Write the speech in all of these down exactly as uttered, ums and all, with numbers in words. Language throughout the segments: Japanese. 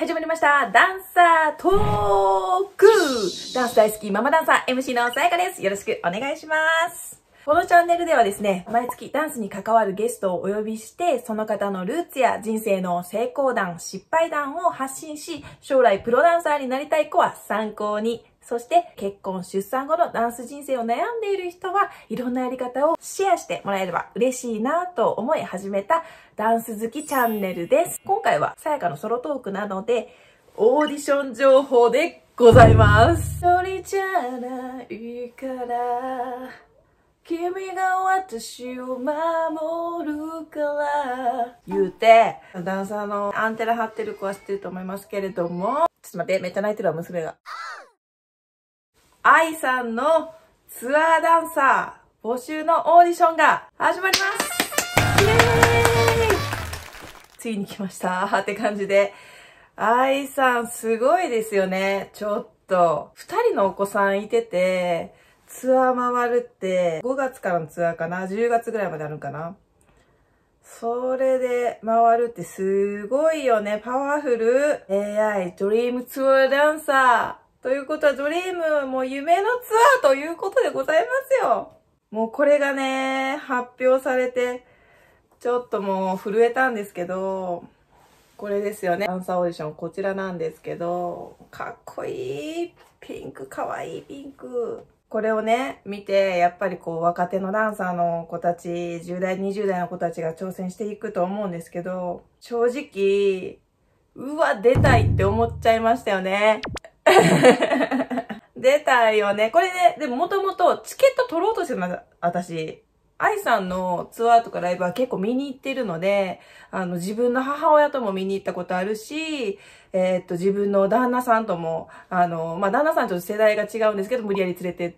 始まりました。ダンサートーク。ダンス大好きママダンサー エムシー のさやかです。よろしくお願いします。このチャンネルではですね、毎月ダンスに関わるゲストをお呼びして、その方のルーツや人生の成功談、失敗談を発信し、将来プロダンサーになりたい子は参考に、そして結婚、出産後のダンス人生を悩んでいる人はいろんなやり方をシェアしてもらえれば嬉しいなと思い始めたダンス好きチャンネルです。今回はさやかのソロトークなので、オーディション情報でございます。一人じゃないから君が私を守るから言うて、ダンサーのアンテナ張ってる子は知ってると思いますけれども、ちょっと待って、めっちゃ泣いてるわ、娘が。愛さんのツアーダンサー募集のオーディションが始まります。イエーイ！ついに来ましたって感じで、愛さんすごいですよね。ちょっと、二人のお子さんいてて、ツアー回るって、ごがつからのツアーかな ?じゅうがつぐらいまであるんかな。それで回るってすごいよね。パワフル エーアイ ドリームツアーダンサー。ということはドリームも夢のツアーということでございますよ。もうこれがね、発表されて、ちょっともう震えたんですけど、これですよね。ダンサーオーディション、こちらなんですけど、かっこいい。ピンク、かわいいピンク。これをね、見て、やっぱりこう、若手のダンサーの子たち、じゅう代、にじゅう代の子たちが挑戦していくと思うんですけど、正直、うわ、出たいって思っちゃいましたよね。出たいよね。これね、でももともとチケット取ろうとしてます、私。愛さんのツアーとかライブは結構見に行ってるので、あの、自分の母親とも見に行ったことあるし、えー、っと、自分の旦那さんとも、あの、まあ、旦那さんと世代が違うんですけど、無理やり連れてって、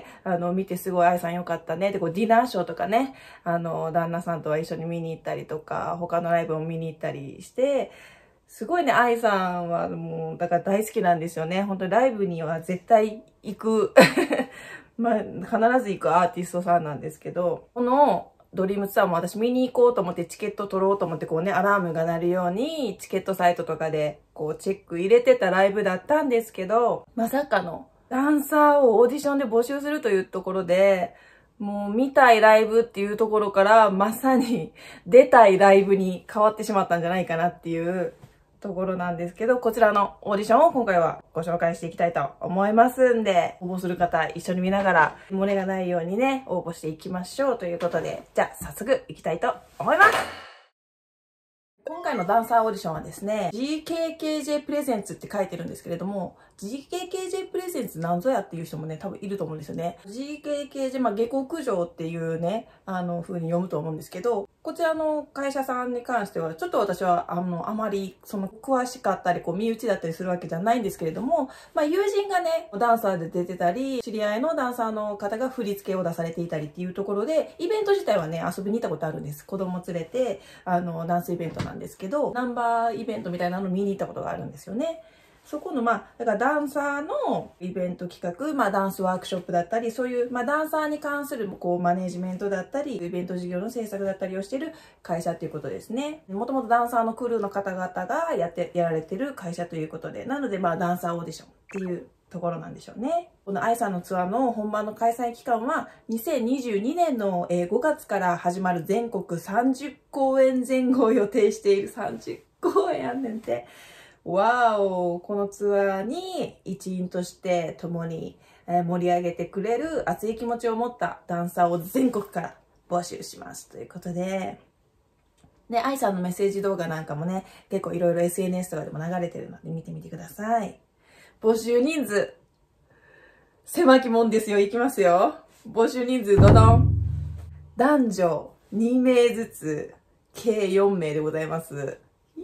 あの、見てすごい愛さんよかったね。で、こう、ディナーショーとかね、あの、旦那さんとは一緒に見に行ったりとか、他のライブも見に行ったりして、すごいね、愛さんはもう、だから大好きなんですよね。本当にライブには絶対行く。まあ、必ず行くアーティストさんなんですけど、このドリームツアーも私見に行こうと思ってチケット取ろうと思ってこうね、アラームが鳴るようにチケットサイトとかでこうチェック入れてたライブだったんですけど、まさかのダンサーをオーディションで募集するというところで、もう見たいライブっていうところからまさに出たいライブに変わってしまったんじゃないかなっていうところなんですけど、こちらのオーディションを今回はご紹介していきたいと思いますんで、応募する方一緒に見ながら漏れがないようにね、応募していきましょうということで、じゃあ早速行きたいと思います。今回のダンサーオーディションはですね、ジーケーケージェー プレゼンツって書いてるんですけれども、ジーケーケージェー プレゼンツなんぞやっていう人もね、多分いると思うんですよね。ジーケーケージェー、まあ、下克上っていうね、あの、風に読むと思うんですけど、こちらの会社さんに関しては、ちょっと私は、あの、あまり、その、詳しかったり、こう、身内だったりするわけじゃないんですけれども、まあ、友人がね、ダンサーで出てたり、知り合いのダンサーの方が振り付けを出されていたりっていうところで、イベント自体はね、遊びに行ったことあるんです。子供連れて、あの、ダンスイベントなんですけど、ナンバーイベントみたいなの見に行ったことがあるんですよね。そこの、まあ、だからダンサーのイベント企画、まあ、ダンスワークショップだったり、そういう、まあ、ダンサーに関する、こう、マネジメントだったり、イベント事業の制作だったりをしている会社ということですね。もともとダンサーのクルーの方々がやって、やられてる会社ということで、なので、まあ、ダンサーオーディションっていうところなんでしょうね。この愛さんのツアーの本番の開催期間は、にせんにじゅうにねんのごがつから始まる全国さんじゅっこうえん前後を予定しているさんじゅっこうえんやんねんて。わお、このツアーに一員として共に盛り上げてくれる熱い気持ちを持ったダンサーを全国から募集しますということで、で、愛さんのメッセージ動画なんかもね、結構いろいろ エスエヌエス とかでも流れてるので見てみてください。募集人数、狭き門ですよ。いきますよ。募集人数、ドドン。男女にめいずつ、計よんめいでございます。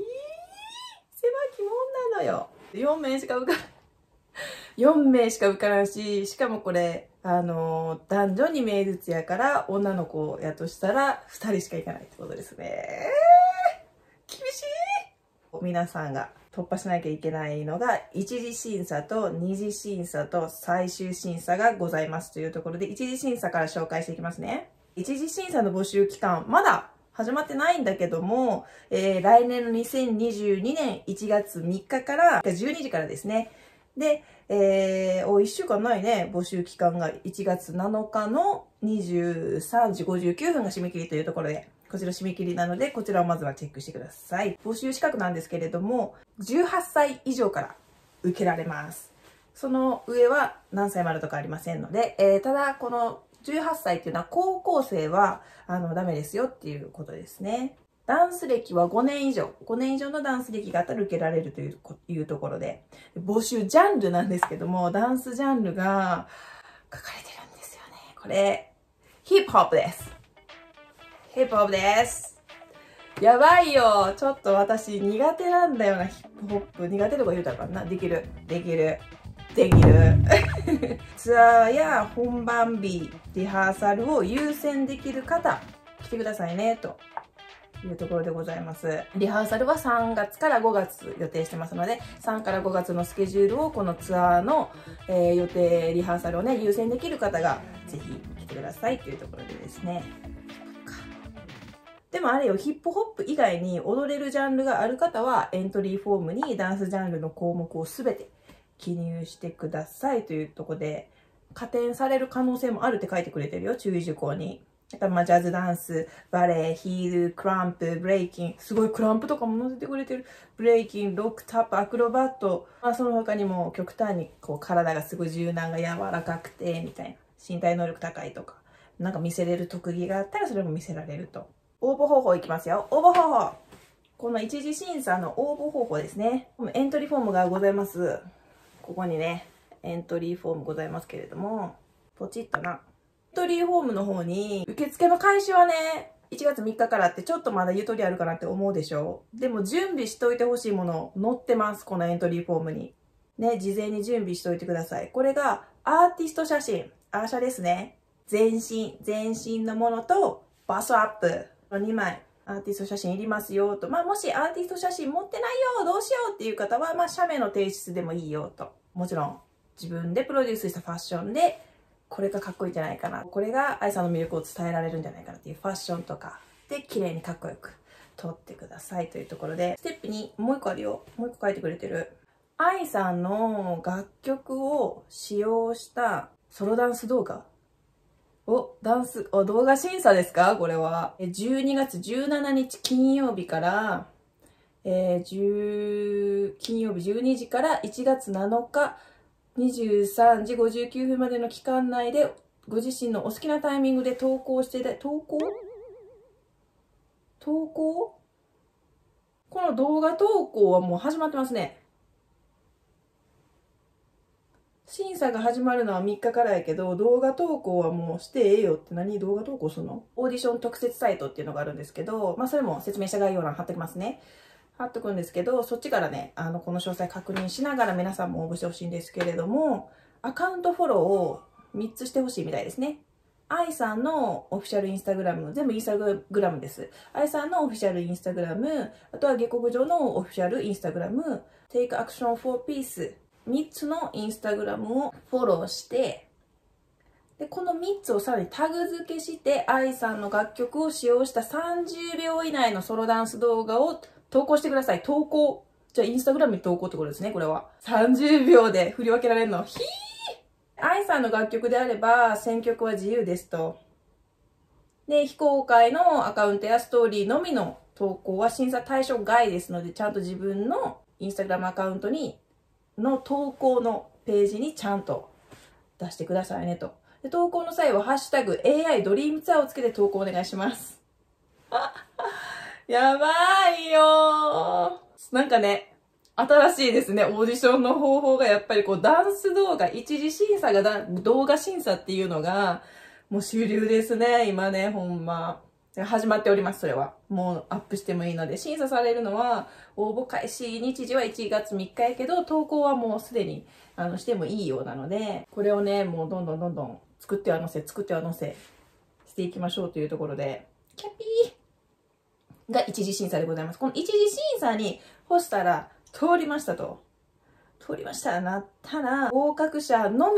よよんめいしか受からんよんめいしか受からんし、しかもこれあのー、男女にめいずつやから女の子やとしたらふたりしか行かないってことですね。えー、厳しい。皆さんが突破しなきゃいけないのが一次審査と二次審査と最終審査がございますというところで、一次審査から紹介していきますね。一次審査の募集期間まだ始まってないんだけども、えー、来年のにせんにじゅうにねんいちがつみっかからじゅうにじからですね。で、えー、お、いっしゅうかんないね。募集期間がいちがつなのかのにじゅうさんじごじゅうきゅうふんが締め切りというところで、こちら締め切りなので、こちらをまずはチェックしてください。募集資格なんですけれども、じゅうはっさい以上から受けられます。その上は何歳までとかありませんので、えー、ただ、このじゅうはっさいっていうのは高校生は、あの、ダメですよっていうことですね。ダンス歴はごねん以上、ごねん以上のダンス歴があったら受けられるという、いうところで、募集ジャンルなんですけども、ダンスジャンルが書かれてるんですよね。これ、ヒップホップです。ヒップホップです。やばいよ。ちょっと私苦手なんだよな、ヒップホップ。苦手とか言うたらかな。できる。できる。できる。ツアーや本番日、リハーサルを優先できる方、来てくださいね、というところでございます。リハーサルはさんがつからごがつ予定してますので、さんからごがつのスケジュールをこのツアーの、えー、予定、リハーサルをね、優先できる方がぜひ来てくださいというところでですね。でもあれよ、ヒップホップ以外に踊れるジャンルがある方は、エントリーフォームにダンスジャンルの項目をすべて記入してくださいというところで、加点される可能性もあるって書いてくれてるよ、注意事項に。だからまあジャズダンス、バレエ、ヒール、クランプ、ブレイキン、すごいクランプとかも載せてくれてる。ブレイキン、ロック、タップ、アクロバット。まあその他にも極端にこう体がすごい柔軟が柔らかくて、みたいな。身体能力高いとか。なんか見せれる特技があったらそれも見せられると。応募方法いきますよ。応募方法。この一次審査の応募方法ですね。エントリーフォームがございます。ここにね、エントリーフォームございますけれども、ポチッとな。エントリーフォームの方に、受付の開始はね、いちがつみっかからってちょっとまだゆとりあるかなって思うでしょう。でも準備しといてほしいもの載ってます。このエントリーフォームに。ね、事前に準備しといてください。これがアーティスト写真。アーシャですね。全身、全身のものとバストアップ。にまいアーティスト写真いりますよと。まあもしアーティスト写真持ってないよ、どうしようっていう方は、まあ写メの提出でもいいよと。もちろん自分でプロデュースしたファッションで、これがかっこいいんじゃないかな。これが愛さんの魅力を伝えられるんじゃないかなっていうファッションとかで綺麗にかっこよく撮ってくださいというところで、ステップにもう一個あるよ。もう一個書いてくれてる。愛さんの楽曲を使用したソロダンス動画。お、ダンス、お、動画審査ですかこれは。じゅうにがつじゅうしちにち金曜日から、えー、10金曜日じゅうにじからいちがつなのかにじゅうさんじごじゅうきゅうふんまでの期間内で、ご自身のお好きなタイミングで投稿してで、投稿投稿この動画投稿はもう始まってますね。審査が始まるのはみっかからやけど、動画投稿はもうしてええよって。何動画投稿するの？オーディション特設サイトっていうのがあるんですけど、まあそれも説明した概要欄貼ってきますね。貼っとくんですけど、そっちからね、あの、この詳細確認しながら皆さんも応募してほしいんですけれども、アカウントフォローをみっつしてほしいみたいですね。愛さんのオフィシャルインスタグラム、全部インスタグラムです。愛さんのオフィシャルインスタグラム、あとは下克上のオフィシャルインスタグラム、Take Action for Peace。みっつのインスタグラムをフォローして、で、このみっつをさらにタグ付けして、愛さんの楽曲を使用したさんじゅうびょう以内のソロダンス動画を投稿してください。投稿。じゃあ、インスタグラムに投稿ってことですね、これは。さんじゅうびょうで振り分けられるの。ひー愛さんの楽曲であれば、選曲は自由ですと。で、非公開のアカウントやストーリーのみの投稿は審査対象外ですので、ちゃんと自分のインスタグラムアカウントにの投稿のページにちゃんと出してくださいねと。で投稿の際はハッシュタグ エーアイ ドリームツアーをつけて投稿お願いします。やばいよー。なんかね、新しいですね。オーディションの方法がやっぱりこうダンス動画、一次審査がだ動画審査っていうのがもう主流ですね。今ね、ほんま。始まっております、それは。もうアップしてもいいので、審査されるのは、応募開始日時はいちがつみっかやけど、投稿はもうすでに、あの、してもいいようなので、これをね、もうどんどんどんどん作っては載せ、作っては載せ、していきましょうというところで、キャピーが一次審査でございます。この一次審査に干したら、通りましたと。通りましたらなったら、合格者のみ、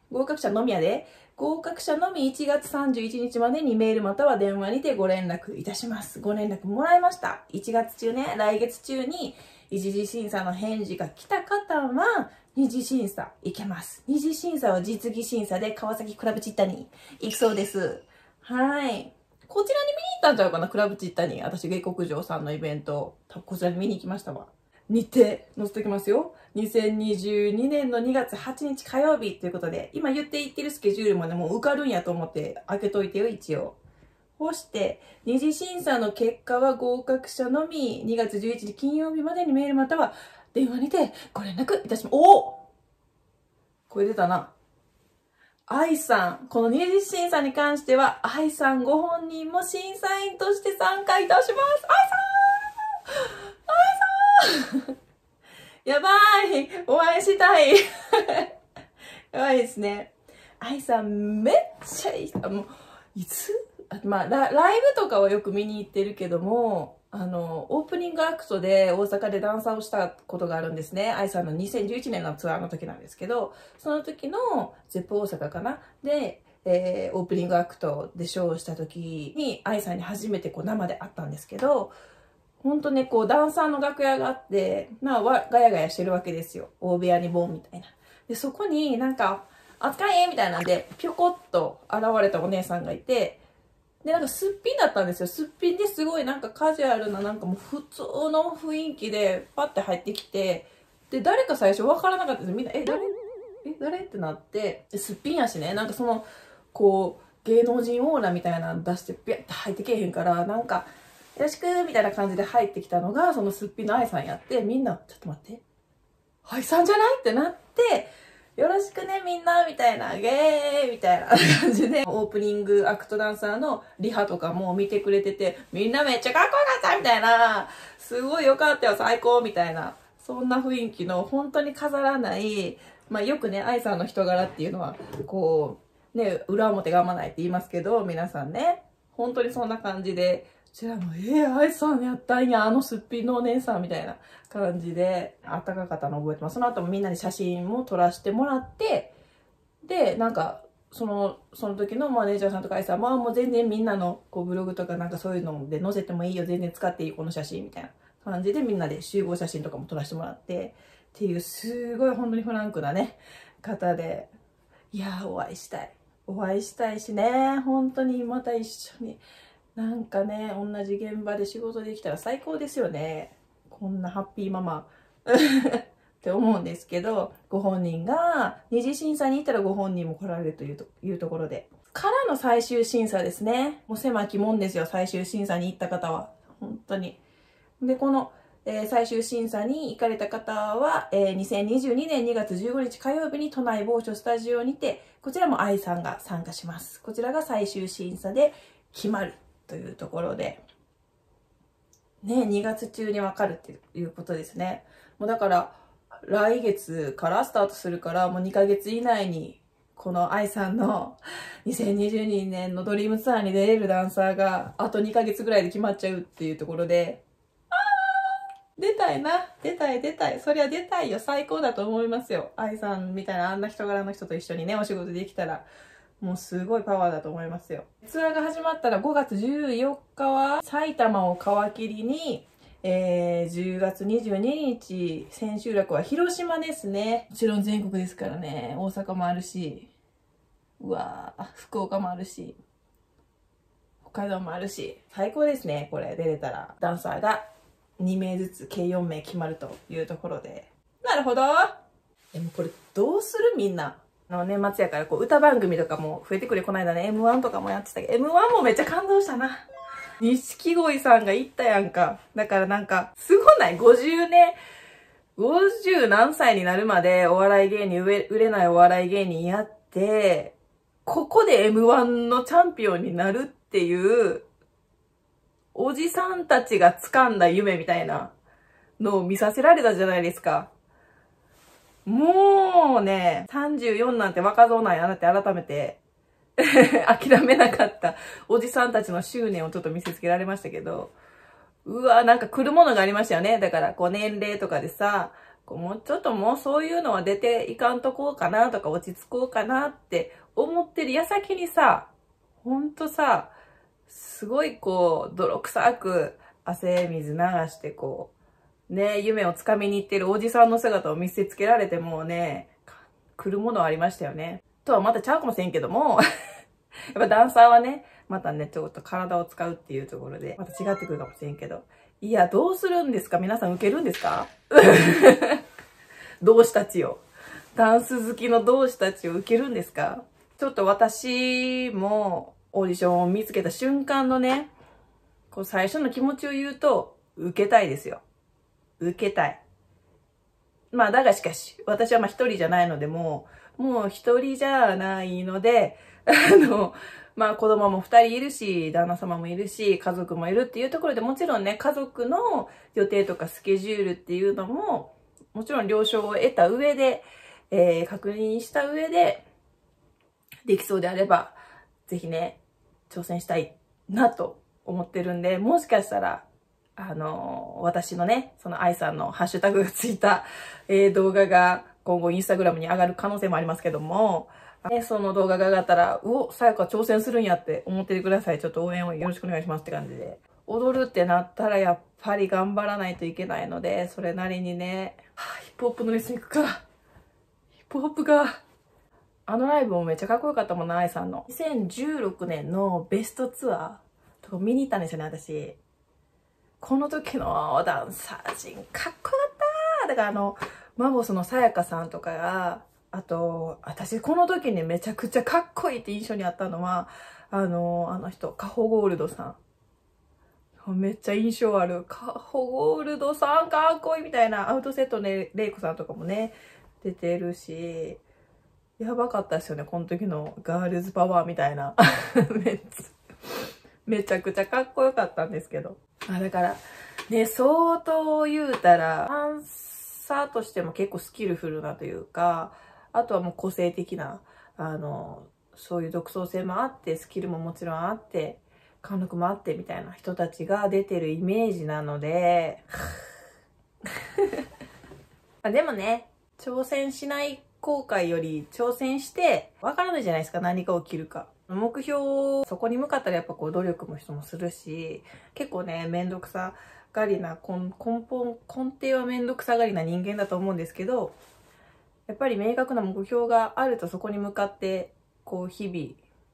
合格者のみやで。合格者のみいちがつさんじゅういちにちまでにメールまたは電話にてご連絡いたします。ご連絡もらいました。いちがつ中ね、来月中に一次審査の返事が来た方は、二次審査行けます。二次審査は実技審査で川崎クラブチッタに行くそうです。はい。こちらに見に行ったんちゃうかな、クラブチッタに。私、下克上さんのイベント、こちらに見に行きましたわ。日程、載せておきますよ。にせんにじゅうにねんのにがつはちにち火曜日ということで、今言っていってるスケジュールもね、もう受かるんやと思って開けといてよ、一応。そして、二次審査の結果は合格者のみ、にがつじゅういちにち金曜日までにメールまたは電話にてご連絡いたします。おおこれ出たな。愛さん、この二次審査に関しては、愛さんご本人も審査員として参加いたします。愛さん愛さんやばいお会いしたいやばいですね。愛さんめっちゃいい。あ、もう、いつあまあラ、ライブとかはよく見に行ってるけども、あの、オープニングアクトで大阪でダンサーをしたことがあるんですね。愛さんのにせんじゅういちねんのツアーの時なんですけど、その時のゼップ大阪かなで、えー、オープニングアクトでショーをした時に愛さんに初めてこう生で会ったんですけど、ほんとね、こうダンサーの楽屋があって、まあ、わガヤガヤしてるわけですよ。大部屋にボンみたいな。で、そこになんか、扱いみたいなんで、ぴょこっと現れたお姉さんがいて、で、なんかすっぴんだったんですよ。すっぴんですごいなんかカジュアルな、なんかもう普通の雰囲気でパッて入ってきて、で、誰か最初わからなかったんですよ。みんな、え、誰え、誰ってなって、すっぴんやしね、なんかその、こう、芸能人オーラみたいなの出してピャッて入ってけえへんから、なんか、よろしくみたいな感じで入ってきたのが、そのすっぴんの愛さんやって、みんな、ちょっと待って、愛さんじゃないってなって、よろしくねみんなみたいな、ゲーみたいな感じで、オープニングアクトダンサーのリハとかも見てくれてて、みんなめっちゃかっこよかったみたいな、すごいよかったよ、最高みたいな、そんな雰囲気の、本当に飾らない、まあよくね、愛さんの人柄っていうのは、こう、ね、裏表があんまないって言いますけど、皆さんね、本当にそんな感じで、こちらも、えー、愛さんやったんや、あのすっぴんのお姉さんみたいな感じで、あったかかったの覚えてます。その後もみんなに写真も撮らせてもらって、で、なんか、その、その時のマネージャーさんとか愛さんも、もう全然みんなのこうブログとかなんかそういうので載せてもいいよ、全然使っていい、この写真みたいな感じでみんなで集合写真とかも撮らせてもらって、っていう、すごい本当にフランクなね、方で、いやー、お会いしたい。お会いしたいしね、本当にまた一緒に。なんかね、同じ現場で仕事できたら最高ですよね。こんなハッピーママって思うんですけど、ご本人が二次審査に行ったらご本人も来られるというというところで。からの最終審査ですね。もう狭き門ですよ、最終審査に行った方は。本当に。で、この、えー、最終審査に行かれた方は、えー、にせんにじゅうにねんにがつじゅうごにち火曜日に都内某所スタジオにて、こちらも愛さんが参加します。こちらが最終審査で決まる。というところで、ね、にがつ中にわかるっていうことですね。もうだから、来月からスタートするから、もうにかげつ以内に、この愛さんのにせんにじゅうにねんのドリームツアーに出れるダンサーが、あとにかげつぐらいで決まっちゃうっていうところで、あー出たいな。出たい出たい。そりゃ出たいよ。最高だと思いますよ。愛さんみたいなあんな人柄の人と一緒にね、お仕事できたら。もうすごいパワーだと思いますよ。ツアーが始まったらごがつじゅうよっかは埼玉を皮切りに、えー、じゅうがつにじゅうににち千秋楽は広島ですね。もちろん全国ですからね。大阪もあるし、うわー、福岡もあるし、北海道もあるし、最高ですね。これ出れたら。ダンサーがにめいずつ計よんめい決まるというところで。なるほど。でもこれどうするみんな。の年末やからこう歌番組とかも増えてくれ、この間ね エムワン とかもやってたけど エムワン もめっちゃ感動したな。錦鯉さんが行ったやんか。だからなんかすごない ?ごじゅう 年ごじゅう何歳になるまでお笑い芸人売れないお笑い芸人やってここで エムワン のチャンピオンになるっていうおじさんたちが掴んだ夢みたいなのを見させられたじゃないですか。もうね、さんじゅうよんなんて若造なんやなって改めて諦めなかったおじさんたちの執念をちょっと見せつけられましたけど、うわ、なんか来るものがありましたよね。だからこう年齢とかでさ、 こうもうちょっともうそういうのは出ていかんとこうかなとか落ち着こうかなって思ってる矢先にさ、ほんとさ、すごいこう、泥臭く汗水流してこう、ね、夢をつかみに行ってるおじさんの姿を見せつけられてもうね、来るものはありましたよね。とはまたちゃうかもしれんけども、やっぱダンサーはね、またね、ちょっと体を使うっていうところで、また違ってくるかもしれんけど。いや、どうするんですか？皆さん受けるんですか？同志たちを。ダンス好きの同志たちを受けるんですか？ちょっと私もオーディションを見つけた瞬間のね、こう最初の気持ちを言うと、受けたいですよ。受けたい。まあ、だがしかし、私はまあ一人じゃないので、もう、もう一人じゃないので、あの、まあ子供も二人いるし、旦那様もいるし、家族もいるっていうところでもちろんね、家族の予定とかスケジュールっていうのも、もちろん了承を得た上で、えー、確認した上で、できそうであれば、ぜひね、挑戦したいなと思ってるんで、もしかしたら、あのー、私のね、その愛さんのハッシュタグがついた、えー、動画が今後インスタグラムに上がる可能性もありますけども、ね、その動画が上がったら、うお、さやか挑戦するんやって思っててください。ちょっと応援をよろしくお願いしますって感じで。踊るってなったらやっぱり頑張らないといけないので、それなりにね、はあ、ヒップホップのレッスン行くか。ヒップホップが。あのライブもめっちゃかっこよかったもんな、愛さんの。にせんじゅうろくねんのベストツアーとか見に行ったんですよね、私。この時のダンサー陣かっこよかった。だからあの、マボスのさやかさんとかが、あと、私この時にめちゃくちゃかっこいいって印象にあったのは、あの、あの人、カホゴールドさん。めっちゃ印象ある。カホゴールドさんかっこいいみたいな、アウトセットでレイコさんとかもね、出てるし、やばかったですよね、この時のガールズパワーみたいな。めっちゃ、めちゃくちゃかっこよかったんですけど。あ、だから、ね、相当言うたら、ダンサーとしても結構スキルフルなというか、あとはもう個性的な、あの、そういう独創性もあって、スキルももちろんあって、貫禄もあってみたいな人たちが出てるイメージなので、でもね、挑戦しない後悔より挑戦してわからないじゃないですか、何が起きるか。目標、そこに向かったらやっぱこう努力も人もするし、結構ね、めんどくさがりな、根本、根底はめんどくさがりな人間だと思うんですけど、やっぱり明確な目標があるとそこに向かって、こう日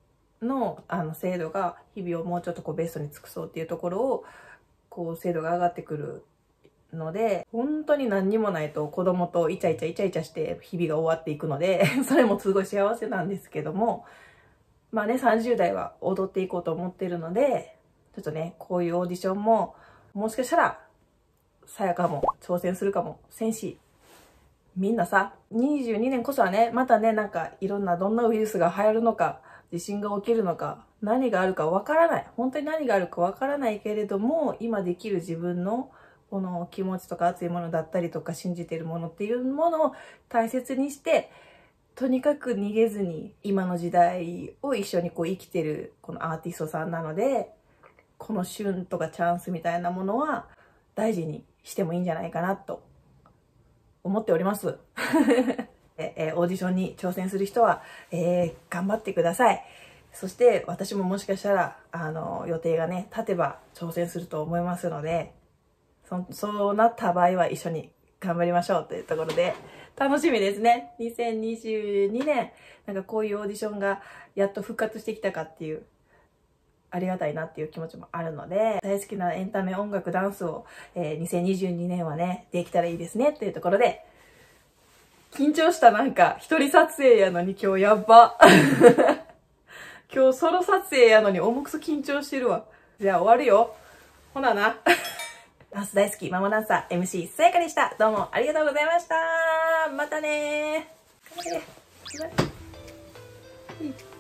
々のあの精度が、日々をもうちょっとこうベストに尽くそうっていうところを、こう精度が上がってくるので、本当に何にもないと子供とイチャイチャイチャイチャして日々が終わっていくので、それもすごい幸せなんですけども、まあね、さんじゅう代は踊っていこうと思ってるので、ちょっとね、こういうオーディションも、もしかしたら、さやかも挑戦するかもせんし、みんなさ、にじゅうにねんこそはね、またね、なんかいろんなどんなウイルスが流行るのか、地震が起きるのか、何があるかわからない。本当に何があるかわからないけれども、今できる自分のこの気持ちとか熱いものだったりとか信じているものっていうものを大切にして、とにかく逃げずに今の時代を一緒にこう生きてるこのアーティストさんなので、この旬とかチャンスみたいなものは大事にしてもいいんじゃないかなと思っております。えー、オーディションに挑戦する人は、えー、頑張ってください。そして私ももしかしたらあの予定がね立てば挑戦すると思いますので、そそうなった場合は一緒に頑張りましょうというところで楽しみですね。にせんにじゅうにねんなんかこういうオーディションがやっと復活してきたかっていうありがたいなっていう気持ちもあるので、大好きなエンタメ音楽ダンスを、えー、にせんにじゅうにねんはねできたらいいですねっていうところで、緊張した。なんか一人撮影やのに今日やっば今日ソロ撮影やのに重くそ緊張してるわ。じゃあ終わるよ。ほななダンス大好きママダンサー エムシー さやかでした。どうもありがとうございました。またねー。